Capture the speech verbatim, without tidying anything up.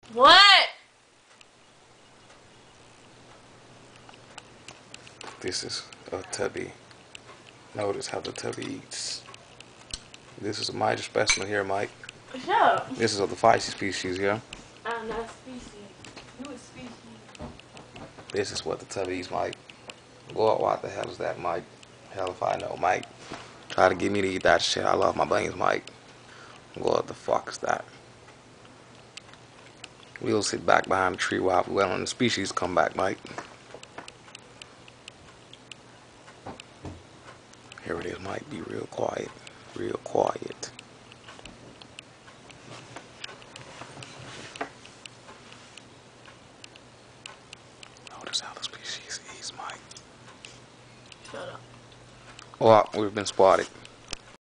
What? This is a tubby. Notice how the tubby eats. This is a major specimen here, Mike. Shut up. This is of the feisty species, yeah? I'm not a species. You a species. This is what the tubby eats, Mike. Lord, what the hell is that, Mike? Hell if I know, Mike. Try to get me to eat that shit. I love my beans, Mike. What the fuck is that? We'll sit back behind the tree while well and the species come back, Mike. Here it is, Mike. Be real quiet. Real quiet. Notice how the species eats, Mike. Shut up. Well, we've been spotted.